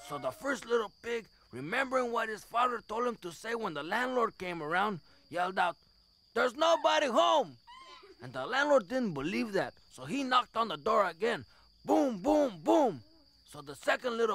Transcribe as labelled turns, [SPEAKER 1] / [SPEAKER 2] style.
[SPEAKER 1] So the first little pig, remembering what his father told him to say when the landlord came around, yelled out, "There's nobody home!" And the landlord didn't believe that, so he knocked on the door again. Boom, boom, boom. So the second little